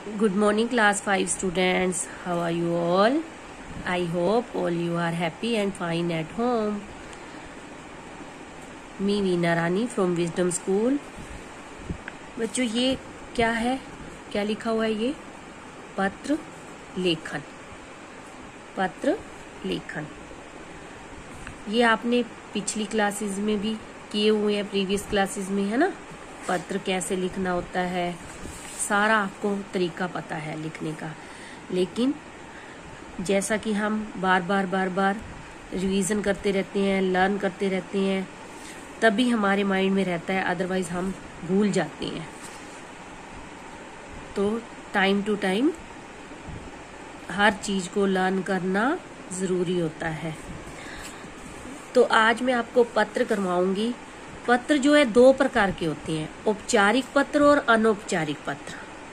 Good morning, class 5 students. How are you all? I hope all you are happy and fine at home. Me Veena Rani from Wisdom School. बच्चों ये क्या है? क्या लिखा हुआ है ये? पत्र लेखन। पत्र लेखन ये आपने पिछली क्लासेस में भी किए हुए हैं, प्रीवियस क्लासेस में, है ना। पत्र कैसे लिखना होता है सारा आपको तरीका पता है लिखने का, लेकिन जैसा कि हम बार बार रिवीजन करते रहते हैं, लर्न करते रहते हैं, तभी हमारे माइंड में रहता है, अदरवाइज हम भूल जाते हैं। तो टाइम टू टाइम हर चीज को लर्न करना जरूरी होता है। तो आज मैं आपको पत्र करवाऊंगी। पत्र जो है दो प्रकार के होते हैं, औपचारिक पत्र और अनौपचारिक पत्र।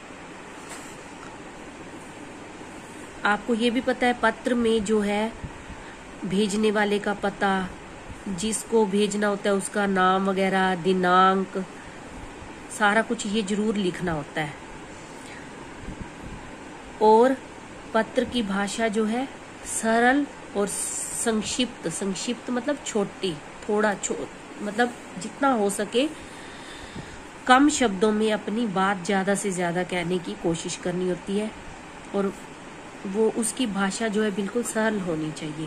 आपको ये भी पता है पत्र में जो है भेजने वाले का पता, जिसको भेजना होता है उसका नाम वगैरह, दिनांक, सारा कुछ ये जरूर लिखना होता है। और पत्र की भाषा जो है सरल और संक्षिप्त। संक्षिप्त मतलब छोटी, थोड़ा मतलब जितना हो सके कम शब्दों में अपनी बात ज्यादा से ज्यादा कहने की कोशिश करनी होती है, और वो उसकी भाषा जो है बिल्कुल सरल होनी चाहिए।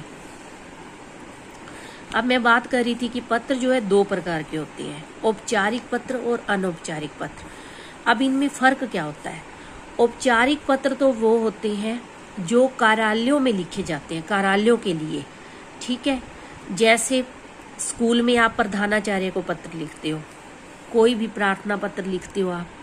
अब मैं बात कर रही थी कि पत्र जो है दो प्रकार के होते हैं, औपचारिक पत्र और अनौपचारिक पत्र। अब इनमें फर्क क्या होता है? औपचारिक पत्र तो वो होते हैं जो कार्यालयों में लिखे जाते हैं, कार्यालयों के लिए, ठीक है। जैसे स्कूल में आप प्रधानाचार्य को पत्र लिखते हो, कोई भी प्रार्थना पत्र लिखते हो आप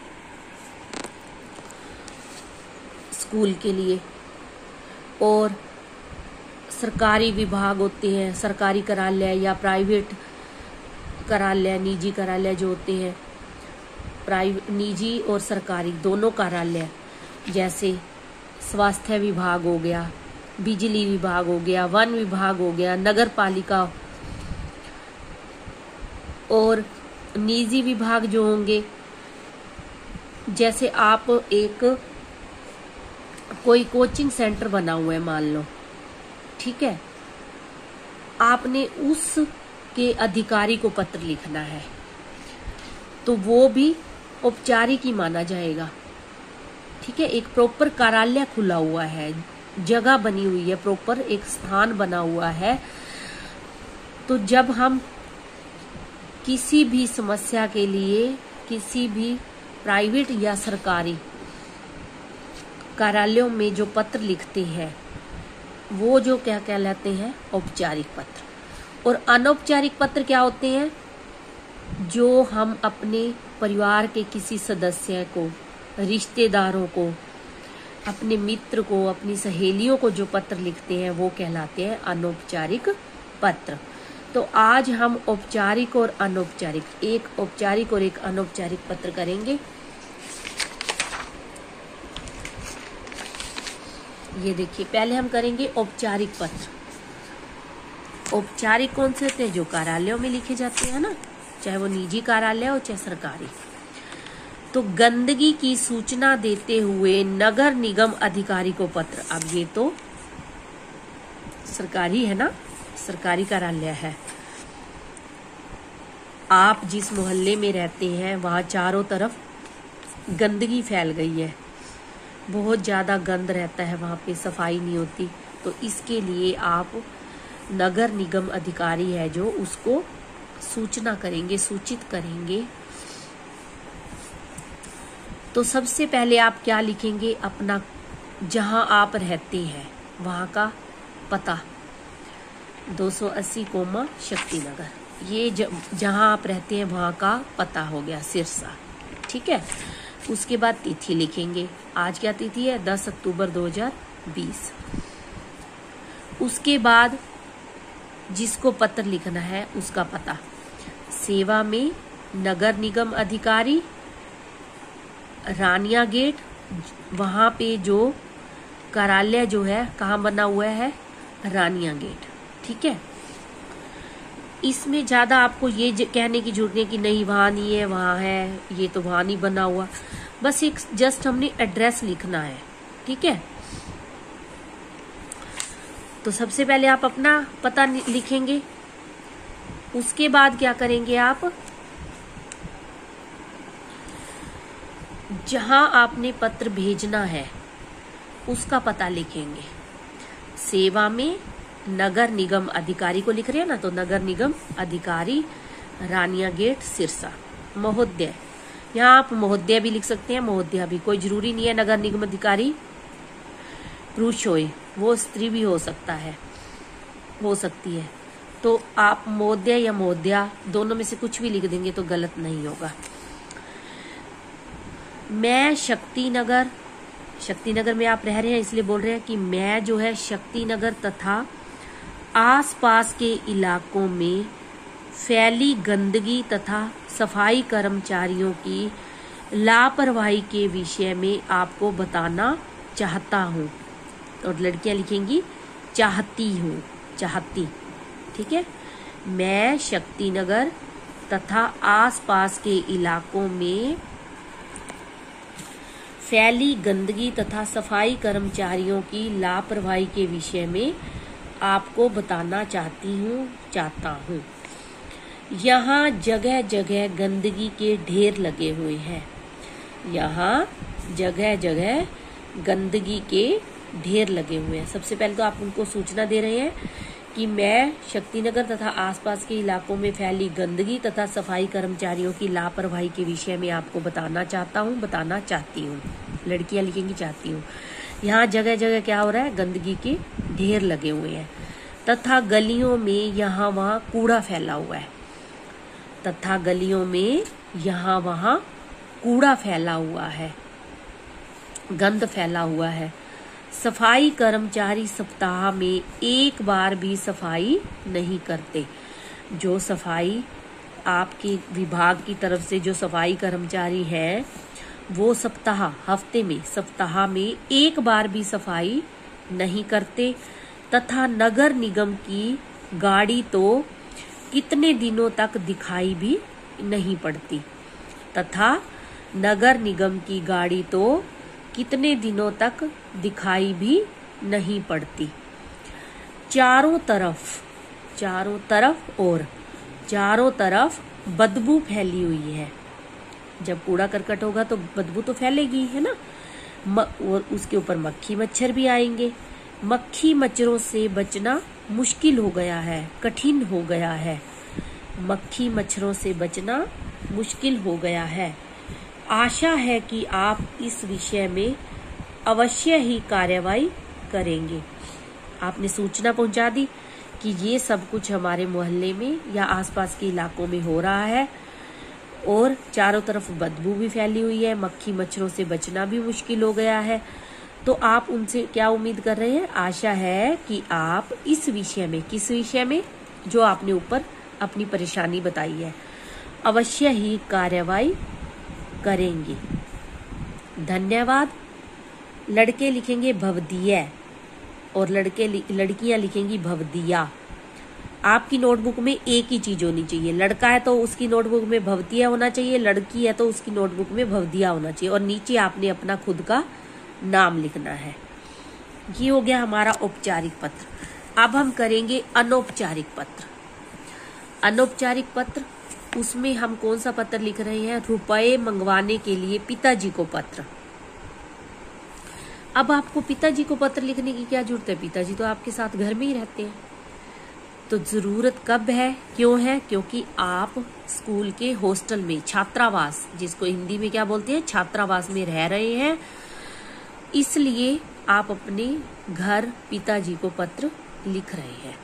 स्कूल के लिए। और सरकारी विभाग होते हैं, सरकारी कार्यालय या प्राइवेट कार्यालय, निजी कार्यालय जो होते हैं, निजी और सरकारी दोनों कार्यालय, जैसे स्वास्थ्य विभाग हो गया, बिजली विभाग हो गया, वन विभाग हो गया, नगर पालिका। और निजी विभाग जो होंगे, जैसे आप एक कोई कोचिंग सेंटर बना हुआ है मान लो, ठीक है, आपने उसके अधिकारी को पत्र लिखना है, तो वो भी औपचारिक ही माना जाएगा, ठीक है। एक प्रॉपर कार्यालय खुला हुआ है, जगह बनी हुई है, प्रॉपर एक स्थान बना हुआ है। तो जब हम किसी भी समस्या के लिए किसी भी प्राइवेट या सरकारी कार्यालयों में जो पत्र लिखते हैं वो जो क्या कहलाते हैं? औपचारिक पत्र। और अनौपचारिक पत्र क्या होते हैं? जो हम अपने परिवार के किसी सदस्य को, रिश्तेदारों को, अपने मित्र को, अपनी सहेलियों को जो पत्र लिखते हैं वो कहलाते हैं अनौपचारिक पत्र। तो आज हम औपचारिक और अनौपचारिक, एक औपचारिक और एक अनौपचारिक पत्र करेंगे। ये देखिए, पहले हम करेंगे औपचारिक पत्र। औपचारिक कौन से होते हैं? जो कार्यालयों में लिखे जाते हैं ना, चाहे वो निजी कार्यालय हो चाहे सरकारी। तो गंदगी की सूचना देते हुए नगर निगम अधिकारी को पत्र। अब ये तो सरकारी है ना, सरकारी कार्यालय है। आप जिस मोहल्ले में रहते हैं वहां चारों तरफ गंदगी फैल गई है, बहुत ज्यादा गंद रहता है वहां पे, सफाई नहीं होती। तो इसके लिए आप नगर निगम अधिकारी है जो उसको सूचना करेंगे, सूचित करेंगे। तो सबसे पहले आप क्या लिखेंगे? अपना जहां आप रहते हैं वहां का पता, 280 शक्ति नगर, ये जहां आप रहते हैं वहां का पता हो गया, सिरसा, ठीक है। उसके बाद तिथि लिखेंगे। आज क्या तिथि है? 10 अक्टूबर 2020। उसके बाद जिसको पत्र लिखना है उसका पता, सेवा में नगर निगम अधिकारी, रानिया गेट, वहां पे जो कार्यालय जो है कहाँ बना हुआ है? रानिया गेट, ठीक है। इसमें ज्यादा आपको ये कहने की जरूरत नहीं कि नहीं वहां नहीं है, वहां है, ये तो वहां नहीं बना हुआ। बस एक जस्ट हमने एड्रेस लिखना है, ठीक है। तो सबसे पहले आप अपना पता लिखेंगे, उसके बाद क्या करेंगे, आप जहां आपने पत्र भेजना है उसका पता लिखेंगे। सेवा में नगर निगम अधिकारी को लिख रहे हैं ना, तो नगर निगम अधिकारी रानिया गेट सिरसा। महोदय, यहाँ आप महोदय भी लिख सकते हैं, महोदया भी, कोई जरूरी नहीं है नगर निगम अधिकारी पुरुष होए, वो स्त्री भी हो सकता है, हो सकती है। तो आप महोदय या महोदया दोनों में से कुछ भी लिख देंगे तो गलत नहीं होगा। मैं शक्तिनगर में आप रह रहे हैं इसलिए बोल रहे हैं कि मैं जो है शक्तिनगर तथा आसपास के इलाकों में फैली गंदगी तथा सफाई कर्मचारियों की लापरवाही के विषय में आपको बताना चाहता हूँ। और लड़कियां लिखेंगी चाहती हूँ, चाहती, ठीक है। मैं शक्तिनगर तथा आसपास के इलाकों में फैली गंदगी तथा सफाई कर्मचारियों की लापरवाही के विषय में आपको बताना चाहता हूँ। यहाँ जगह जगह गंदगी के ढेर लगे हुए हैं, यहाँ जगह जगह गंदगी के ढेर लगे हुए हैं। सबसे पहले तो आप उनको सूचना दे रहे हैं कि मैं शक्तिनगर तथा आसपास के इलाकों में फैली गंदगी तथा सफाई कर्मचारियों की लापरवाही के विषय में आपको बताना चाहती हूँ। लड़कियां लिखेंगी चाहती हूँ। यहाँ जगह जगह क्या हो रहा है, गंदगी के ढेर लगे हुए हैं तथा गलियों में यहाँ वहाँ कूड़ा फैला हुआ है, तथा गलियों में यहाँ वहाँ कूड़ा फैला हुआ है, गंद फैला हुआ है। सफाई कर्मचारी सप्ताह में एक बार भी सफाई नहीं करते। जो सफाई आपके विभाग की तरफ से जो सफाई कर्मचारी हैं वो सप्ताह में एक बार भी सफाई नहीं करते, तथा नगर निगम की गाड़ी तो कितने दिनों तक दिखाई भी नहीं पड़ती, तथा नगर निगम की गाड़ी तो कितने दिनों तक दिखाई भी नहीं पड़ती। चारों तरफ बदबू फैली हुई है। जब कूड़ा करकट होगा तो बदबू तो फैलेगी, है ना। और उसके ऊपर मक्खी मच्छर भी आएंगे। मक्खी मच्छरों से बचना मुश्किल हो गया है, कठिन हो गया है। मक्खी मच्छरों से बचना मुश्किल हो गया है। आशा है कि आप इस विषय में अवश्य ही कार्रवाई करेंगे। आपने सूचना पहुंचा दी कि ये सब कुछ हमारे मोहल्ले में या आसपास के इलाकों में हो रहा है और चारों तरफ बदबू भी फैली हुई है, मक्खी मच्छरों से बचना भी मुश्किल हो गया है। तो आप उनसे क्या उम्मीद कर रहे हैं? आशा है कि आप इस विषय में, किस विषय में, जो आपने ऊपर अपनी परेशानी बताई है, अवश्य ही कार्रवाई करेंगे। धन्यवाद। लड़के लिखेंगे भवदीय और लड़कियां लिखेंगी भवदिया। आपकी नोटबुक में एक ही चीज होनी चाहिए। लड़का है तो उसकी नोटबुक में भवतिया होना चाहिए, लड़की है तो उसकी नोटबुक में भवदिया होना चाहिए, और नीचे आपने अपना खुद का नाम लिखना है। ये हो गया हमारा औपचारिक पत्र। अब हम करेंगे अनौपचारिक पत्र। अनौपचारिक पत्र, उसमें हम कौन सा पत्र लिख रहे हैं? रुपए मंगवाने के लिए पिताजी को पत्र। अब आपको पिताजी को पत्र लिखने की क्या जरूरत है? पिताजी तो आपके साथ घर में ही रहते हैं। तो जरूरत कब है, क्यों है? क्योंकि आप स्कूल के हॉस्टल में, छात्रावास, जिसको हिंदी में क्या बोलते हैं, छात्रावास में रह रहे हैं, इसलिए आप अपने घर पिताजी को पत्र लिख रहे हैं।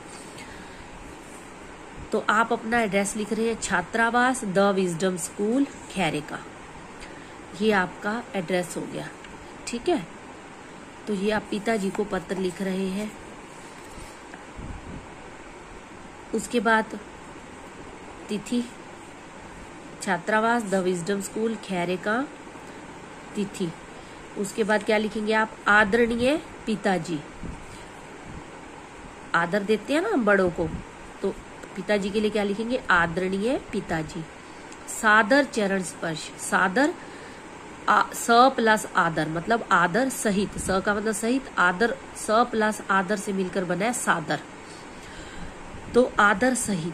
तो आप अपना एड्रेस लिख रहे हैं, छात्रावास द विजडम स्कूल खैरेका। ये आपका एड्रेस हो गया, ठीक है। तो ये आप पिताजी को पत्र लिख रहे हैं। उसके बाद तिथि, छात्रावास द विजडम स्कूल खैरेका, तिथि। उसके बाद क्या लिखेंगे आप? आदरणीय पिताजी। आदर देते हैं ना बड़ों को, तो पिताजी के लिए क्या लिखेंगे? आदरणीय पिताजी। सादर चरण स्पर्श। सादर स प्लस आदर मतलब आदर सहित, स का मतलब सहित, आदर स प्लस आदर से मिलकर बना है सादर। तो आदर सहित,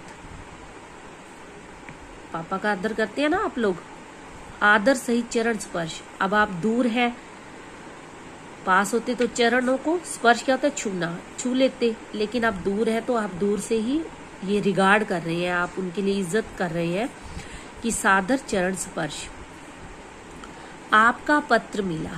पापा का आदर करते हैं ना आप लोग, आदर सहित चरण स्पर्श। अब आप दूर हैं, पास होते तो चरणों को स्पर्श क्या होता है, छूना, छू लेते, लेकिन आप दूर है तो आप दूर से ही ये रिगार्ड कर रहे हैं, आप उनके लिए इज्जत कर रहे हैं कि सादर चरण स्पर्श। आपका पत्र मिला,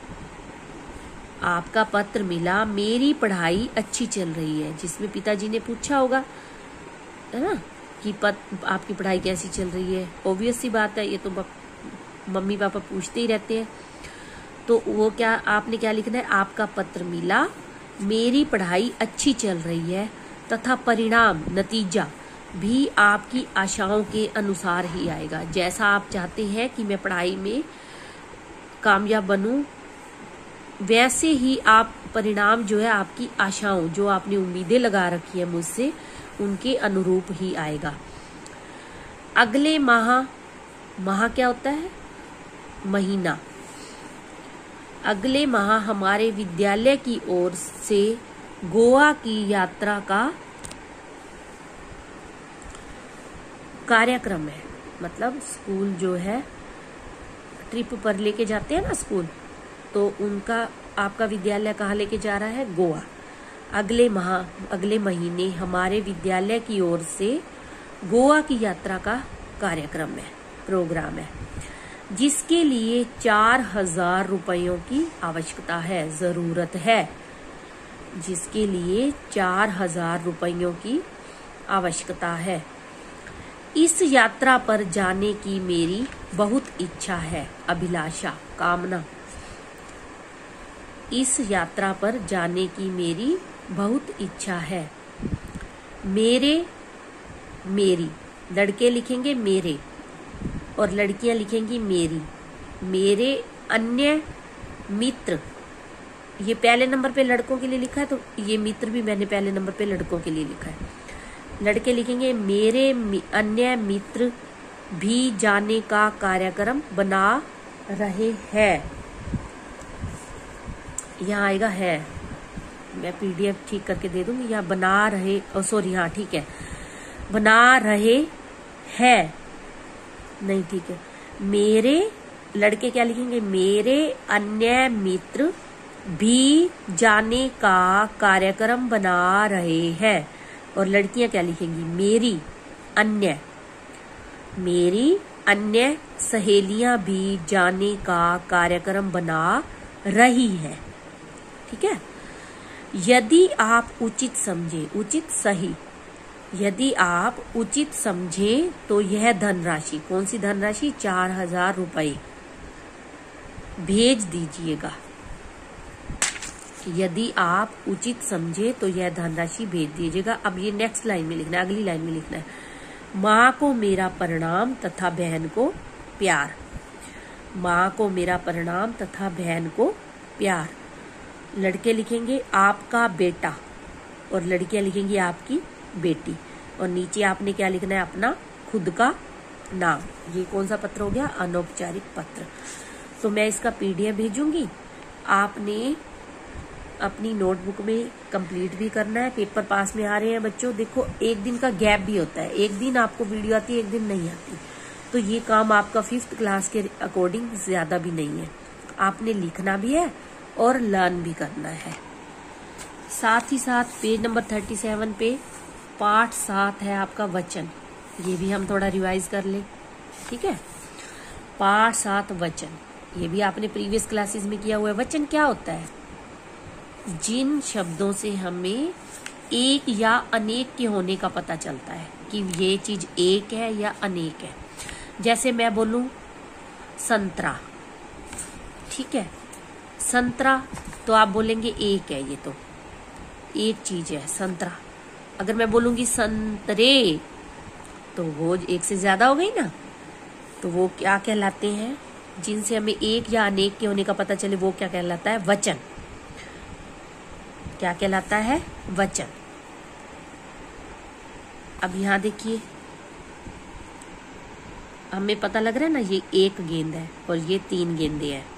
आपका पत्र मिला, मेरी पढ़ाई अच्छी चल रही है, जिसमें पिताजी ने पूछा होगा है ना कि आपकी पढ़ाई कैसी चल रही है। ऑब्वियस सी बात है, ये तो मम्मी पापा पूछते ही रहते हैं। तो वो क्या, आपने क्या लिखना है, आपका पत्र मिला, मेरी पढ़ाई अच्छी चल रही है तथा परिणाम नतीजा भी आपकी आशाओं के अनुसार ही आएगा। जैसा आप चाहते हैं कि मैं पढ़ाई में कामयाब बनूं, वैसे ही आप परिणाम जो है आपकी आशाओं, जो आपने उम्मीदें लगा रखी है मुझसे, उनके अनुरूप ही आएगा। अगले माह, माह क्या होता है, महीना। अगले माह हमारे विद्यालय की ओर से गोवा की यात्रा का कार्यक्रम है। मतलब स्कूल जो है ट्रिप पर लेके जाते हैं ना स्कूल, तो उनका, आपका विद्यालय कहाँ लेके जा रहा है, गोवा। अगले माह, अगले महीने हमारे विद्यालय की ओर से गोवा की यात्रा का कार्यक्रम है, प्रोग्राम है, जिसके लिए 4,000 रुपयों की आवश्यकता है, जरूरत है, जिसके लिए 4,000 रुपयों की आवश्यकता है। इस यात्रा पर जाने की मेरी बहुत इच्छा है, अभिलाषा, कामना। इस यात्रा पर जाने की मेरी बहुत इच्छा है। मेरे, मेरी, लड़के लिखेंगे मेरे और लड़कियां लिखेंगी मेरी। मेरे अन्य मित्र, ये पहले नंबर पे लड़कों के लिए लिखा है, तो ये मित्र भी मैंने पहले नंबर पे लड़कों के लिए लिखा है। लड़के लिखेंगे मेरे अन्य मित्र भी जाने का कार्यक्रम बना रहे हैं। यहाँ आएगा है, मैं पीडीएफ ठीक करके दे दूंगी। यहाँ बना रहे, सॉरी, हाँ ठीक है, बना रहे हैं, नहीं ठीक है। मेरे, लड़के क्या लिखेंगे, मेरे अन्य मित्र भी जाने का कार्यक्रम बना रहे हैं। और लड़कियां क्या लिखेंगी, मेरी अन्य, मेरी अन्य सहेलियां भी जाने का कार्यक्रम बना रही है। ठीक है। यदि आप उचित समझे, उचित सही, यदि आप उचित समझे तो यह धनराशि, कौन सी धनराशि, 4,000 रुपये भेज दीजिएगा। यदि आप उचित समझे तो यह धनराशि भेज दीजिएगा। अब ये नेक्स्ट लाइन में लिखना है, अगली लाइन में लिखना है, माँ को मेरा प्रणाम तथा बहन को प्यार। माँ को मेरा प्रणाम तथा बहन को प्यार। लड़के लिखेंगे आपका बेटा और लड़कियां लिखेंगी आपकी बेटी। और नीचे आपने क्या लिखना है, अपना खुद का नाम। ये कौन सा पत्र हो गया, अनौपचारिक पत्र। तो मैं इसका पीडीएफ भेजूंगी, आपने अपनी नोटबुक में कंप्लीट भी करना है। पेपर पास में आ रहे हैं बच्चों, देखो एक दिन का गैप भी होता है, एक दिन आपको वीडियो आती है, एक दिन नहीं आती, तो ये काम आपका 5th क्लास के अकॉर्डिंग ज्यादा भी नहीं है। आपने लिखना भी है और लर्न भी करना है। साथ ही साथ पेज नंबर 37 पे पाठ 7 है आपका वचन, ये भी हम थोड़ा रिवाइज कर ले। ठीक है, पाठ 7 वचन, ये भी आपने प्रीवियस क्लासेस में किया हुआ है। वचन क्या होता है, जिन शब्दों से हमें एक या अनेक के होने का पता चलता है कि ये चीज एक है या अनेक है। जैसे मैं बोलूं संतरा, ठीक है, संतरा, तो आप बोलेंगे एक है, ये तो एक चीज है संतरा। अगर मैं बोलूंगी संतरे, तो वो एक से ज्यादा हो गई ना, तो वो क्या कहलाते हैं, जिनसे हमें एक या अनेक के होने का पता चले, वो क्या कहलाता है, वचन। क्या कहलाता है, वचन। अब यहां देखिए, हमें पता लग रहा है ना, ये एक गेंद है और ये 3 गेंदे हैं।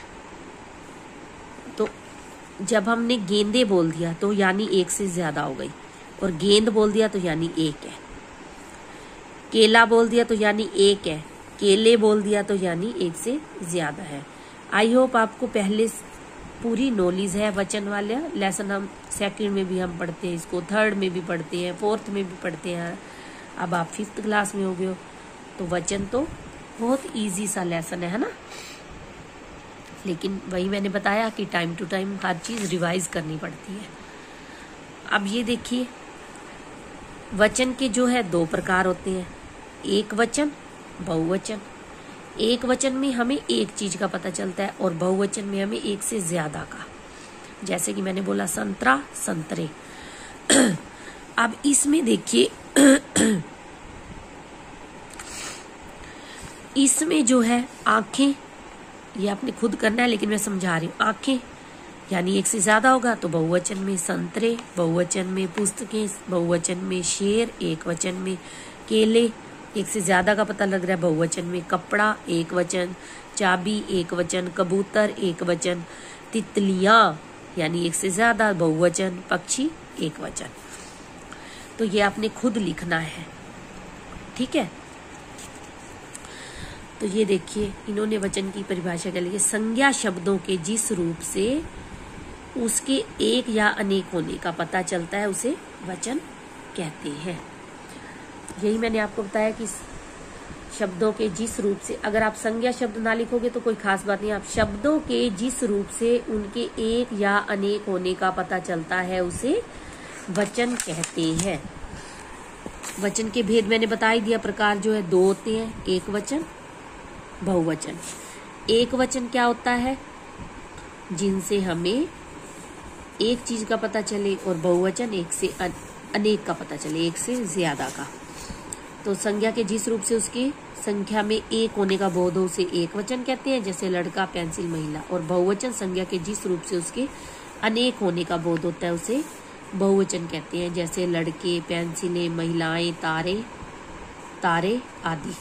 तो जब हमने गेंदे बोल दिया तो यानी एक से ज्यादा हो गई, और गेंद बोल दिया तो यानी एक है। केला बोल दिया तो यानी एक है, केले बोल दिया तो यानी एक से ज्यादा है। आई होप आपको पहले पूरी नॉलेज है वचन वाले लेसन। हम सेकंड में भी हम पढ़ते हैं इसको, थर्ड में भी पढ़ते हैं, फोर्थ में भी पढ़ते हैं। अब आप 5th क्लास में हो गए हो, तो वचन तो बहुत इजी सा लेसन है ना। लेकिन वही मैंने बताया कि टाइम टू टाइम हर चीज रिवाइज करनी पड़ती है। अब ये देखिए, वचन के जो है 2 प्रकार होते हैं, एक वचन, बहुवचन। एक वचन में हमें एक चीज का पता चलता है और बहुवचन में हमें एक से ज्यादा का। जैसे कि मैंने बोला संतरा, संतरे। अब इसमें देखिए इसमें जो है आंखें, ये आपने खुद करना है लेकिन मैं समझा रही हूँ। आंखें यानी एक से ज्यादा होगा तो बहुवचन में संतरे, बहुवचन में पुस्तकें, बहुवचन में शेर, एक वचन में केले, एक से ज्यादा का पता लग रहा है बहुवचन में कपड़ा, एक वचन, चाबी, एक वचन, कबूतर, एक वचन, तितलियां यानी एक से ज्यादा बहुवचन, पक्षी, एक वचन। तो ये आपने खुद लिखना है, ठीक है। तो ये देखिए, इन्होंने वचन की परिभाषा के लिए संज्ञा शब्दों के जिस रूप से उसके एक या अनेक होने का पता चलता है उसे वचन कहते हैं। यही मैंने आपको बताया कि शब्दों के जिस रूप से, अगर आप संज्ञा शब्द ना लिखोगे तो कोई खास बात नहीं, आप शब्दों के जिस रूप से उनके एक या अनेक होने का पता चलता है उसे वचन कहते हैं। वचन के भेद मैंने बता ही दिया, प्रकार जो है 2 होते हैं, एक वचन, बहुवचन। एक वचन क्या होता है, जिनसे हमें एक चीज का पता चले, और बहुवचन एक से अनेक का पता चले, एक से ज्यादा का। तो संज्ञा के जिस रूप से उसकी संख्या में एक होने का बोध हो उसे एक वचन कहते हैं, जैसे लड़का, पेंसिल, महिला। और बहुवचन संज्ञा के जिस रूप से उसके अनेक होने का बोध होता है उसे बहुवचन कहते हैं, जैसे लड़के, पेंसिलें, महिलाएं, तारे, तारे आदि।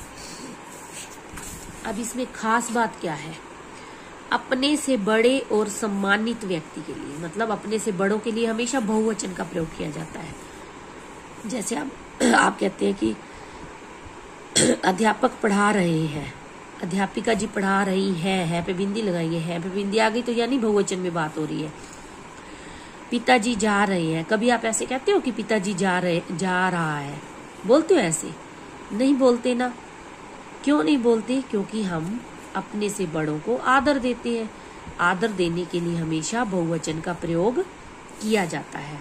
अब इसमें खास बात क्या है, अपने से बड़े और सम्मानित व्यक्ति के लिए, मतलब अपने से बड़ों के लिए हमेशा बहुवचन का प्रयोग किया जाता है। जैसे आप कहते हैं कि अध्यापक पढ़ा रहे हैं, अध्यापिका जी पढ़ा रही है पे बिंदी लगाई है पे बिंदी आ गई तो यानी बहुवचन में बात हो रही है। पिताजी जा रहे हैं, कभी आप ऐसे कहते हो कि पिताजी जा रहा है, बोलते हो ऐसे? नहीं बोलते ना। क्यों नहीं बोलते? क्योंकि हम अपने से बड़ों को आदर देते हैं। आदर देने के लिए हमेशा बहुवचन का प्रयोग किया जाता है।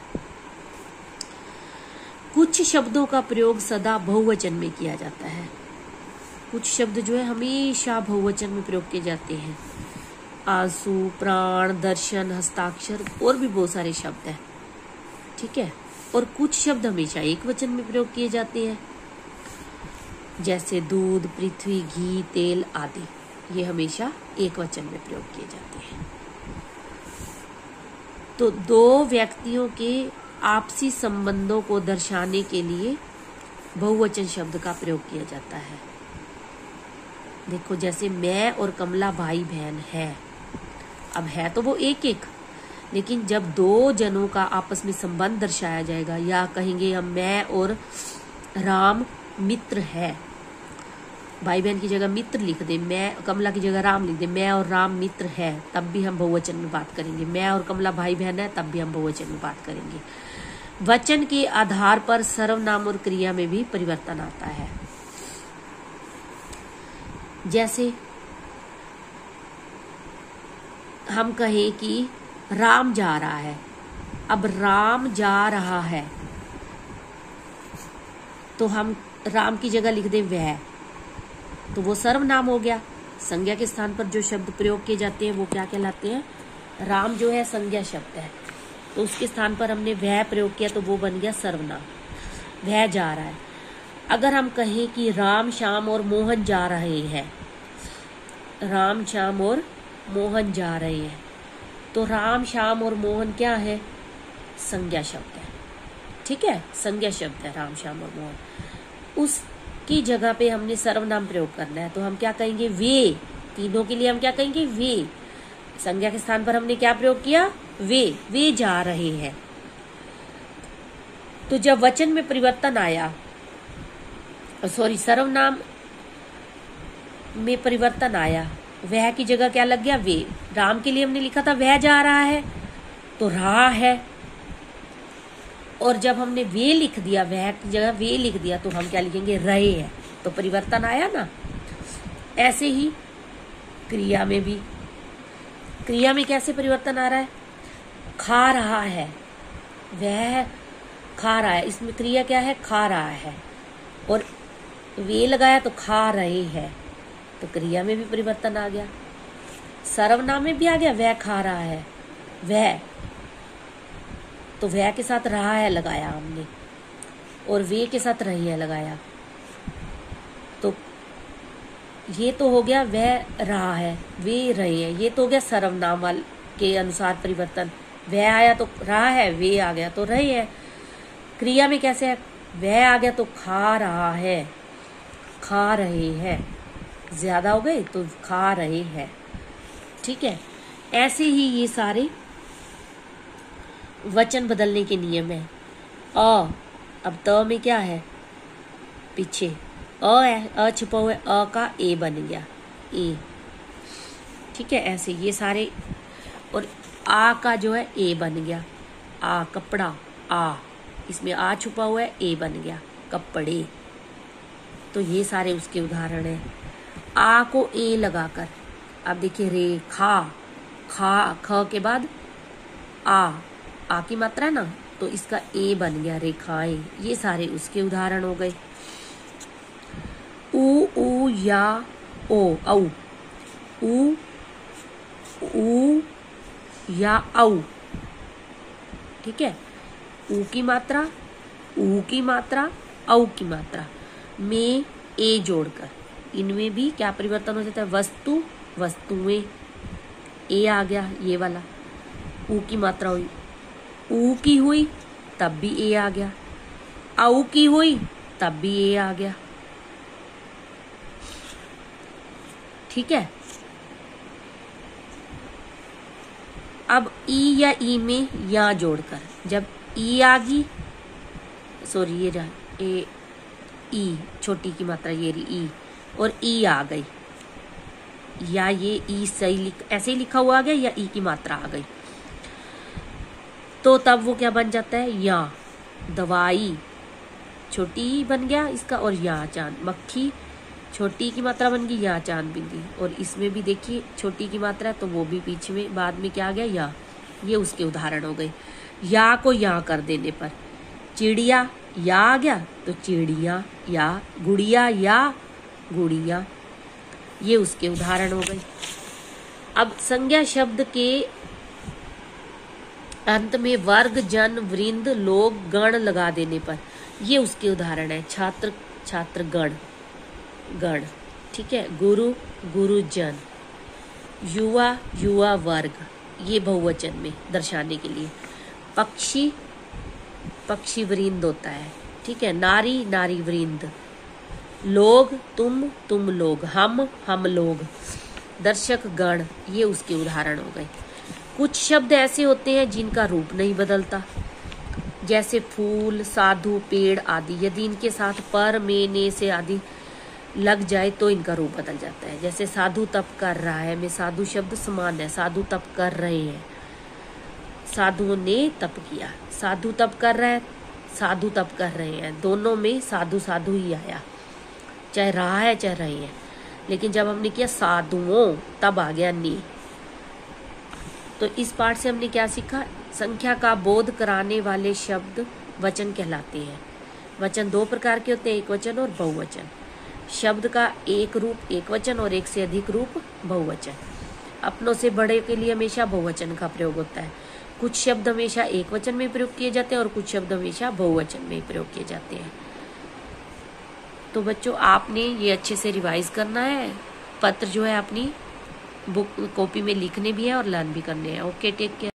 कुछ शब्दों का प्रयोग सदा बहुवचन में किया जाता है। कुछ शब्द जो है हमेशा बहुवचन में प्रयोग किए जाते हैं। आंसू, प्राण, दर्शन, हस्ताक्षर और भी बहुत सारे शब्द हैं, ठीक है। और कुछ शब्द हमेशा एक वचन में प्रयोग किए जाते हैं, जैसे दूध, पृथ्वी, घी, तेल आदि। ये हमेशा एक वचन में प्रयोग किए जाते हैं। तो 2 व्यक्तियों के आपसी संबंधों को दर्शाने के लिए बहुवचन शब्द का प्रयोग किया जाता है। देखो, जैसे मैं और कमला भाई बहन है। अब है तो वो एक एक, लेकिन जब 2 जनों का आपस में संबंध दर्शाया जाएगा, या कहेंगे हम मैं और राम मित्र है, भाई बहन की जगह मित्र लिख दे, मैं कमला की जगह राम लिख दे, मैं और राम मित्र है, तब भी हम बहुवचन में बात करेंगे। मैं और कमला भाई बहन है, तब भी हम बहुवचन में बात करेंगे। वचन के आधार पर सर्वनाम और क्रिया में भी परिवर्तन आता है। जैसे हम कहें कि राम जा रहा है, अब राम जा रहा है तो हम राम की जगह लिख दें वह, तो वो सर्वनाम हो गया। संज्ञा के स्थान पर जो शब्द प्रयोग किए जाते हैं वो क्या कहलाते हैं? राम जो है संज्ञा शब्द है, तो उसके स्थान पर हमने वह प्रयोग किया तो वो बन गया सर्वनाम, वह जा रहा है। अगर हम कहें कि राम, श्याम और मोहन जा रहे हैं, राम, श्याम और मोहन जा रहे हैं, तो राम, श्याम और मोहन क्या है? संज्ञा शब्द है, ठीक है, संज्ञा शब्द है राम, श्याम और मोहन। उस की जगह पे हमने सर्वनाम प्रयोग करना है, तो हम क्या कहेंगे? वे। तीनों के लिए हम क्या कहेंगे? वे। संज्ञा के स्थान पर हमने क्या प्रयोग किया? वे जा रहे हैं। तो जब वचन में परिवर्तन आया, सर्वनाम में परिवर्तन आया, वह की जगह क्या लग गया? वे। राम के लिए हमने लिखा था वह जा रहा है, तो रहा है। और जब हमने वे लिख दिया, वह की जगह वे लिख दिया, तो हम क्या लिखेंगे? रहे हैं। तो परिवर्तन आया ना। ऐसे ही क्रिया में भी, क्रिया में कैसे परिवर्तन आ रहा है? खा रहा है, वह खा रहा है, इसमें क्रिया क्या है? खा रहा है, और वे लगाया तो खा रहे हैं, तो क्रिया में भी परिवर्तन आ गया। सर्वनाम में भी आ गया, वह खा रहा है, वह, तो वह के साथ रहा है लगाया हमने, और वे के साथ रही है लगाया, तो ये तो हो गया वह रहा है, वे रहे हैं। ये तो हो गया सर्वनाम के अनुसार परिवर्तन। वह आया तो रहा है, वे आ गया तो रहे हैं। क्रिया में कैसे है? वह आ गया तो खा रहा है, खा रहे हैं, ज्यादा हो गए तो खा रहे हैं। ठीक है, ऐसे ही ये सारे वचन बदलने के नियम है। अब त में क्या है? पीछे अ है, अ छुपा हुआ है, अ का ए बन गया, ए। ठीक है, ऐसे ये सारे। और आ का जो है ए बन गया, आ कपड़ा, आ, इसमें आ छुपा हुआ है, ए बन गया कपड़े। तो ये सारे उसके उदाहरण है। आ को ए लगाकर, अब देखिए रे, खा, खा, ख के बाद आ की मात्रा है ना, तो इसका ए बन गया, रेखाएं। ये सारे उसके उदाहरण हो गए। ऊ या ओ, औ, ऊ या औ। ठीक है, ऊ की मात्रा, ऊ की मात्रा, औ की मात्रा में ए जोड़कर, इनमें भी क्या परिवर्तन हो जाता है? वस्तु, वस्तुएं, ए आ गया ये वाला। ऊ की मात्रा हुई, ऊ की हुई तब भी ए आ गया, औ की हुई तब भी ए आ गया। ठीक है, अब ई या ई में या जोड़कर, जब ई आ गई, सॉरी ये रहा ए, ई छोटी की मात्रा ये रही ई, और ई आ गई, या ये ई सही ऐसे ही लिखा हुआ आ गया, या ई की मात्रा आ गई, तो तब वो क्या बन जाता है? या। दवाई छोटी बन गया इसका, और या चांद। मक्खी छोटी की मात्रा बन गई, या चांद बिंदी। और इसमें भी देखिए छोटी की मात्रा है, तो वो भी पीछे में बाद में क्या आ गया? या। ये उसके उदाहरण हो गए। या को या कर देने पर चिड़िया या आ गया, तो चिड़िया या, गुड़िया या, गुड़िया। ये उसके उदाहरण हो गए। अब संज्ञा शब्द के अंत में वर्ग, जन, वृंद, लोग, गण लगा देने पर, ये उसके उदाहरण है। छात्र, छात्र गण, गण। ठीक है, गुरु, गुरुजन, युवा, युवा वर्ग, ये बहुवचन में दर्शाने के लिए। पक्षी, पक्षी वृंद होता है। ठीक है, नारी, नारी वृंद। लोग, तुम लोग, हम लोग। दर्शक गण, ये उसके उदाहरण हो गए। कुछ शब्द ऐसे होते हैं जिनका रूप नहीं बदलता, जैसे फूल, साधु, पेड़ आदि। यदि इनके साथ पर, में, ने से आदि लग जाए तो इनका रूप बदल जाता है। जैसे साधु तप कर रहा है में साधु शब्द समान है, साधु तप कर रहे हैं, साधुओं ने तप किया। साधु तप कर रहा है, साधु तप कर रहे हैं, दोनों में साधु साधु ही आया, चाहे रहा है चाहे रहे हैं। लेकिन जब हमने किया साधुओं, तब आ गया ने। तो इस पाठ से हमने क्या सीखा? संख्या का बोध कराने वाले शब्द वचन कहलाते हैं। वचन दो प्रकार के होते हैं, एक वचन और बहुवचन। शब्द का एक रूप एक वचन और एक से अधिक रूप बहुवचन। अपनों से बड़े के लिए हमेशा बहुवचन का प्रयोग होता है। कुछ शब्द हमेशा एक वचन में प्रयोग किए जाते हैं और कुछ शब्द हमेशा बहुवचन में प्रयोग किए जाते हैं। तो बच्चों, आपने ये अच्छे से रिवाइज करना है। पत्र जो है अपनी बुक कॉपी में लिखने भी है और लर्न भी करने हैं। Okay, take care.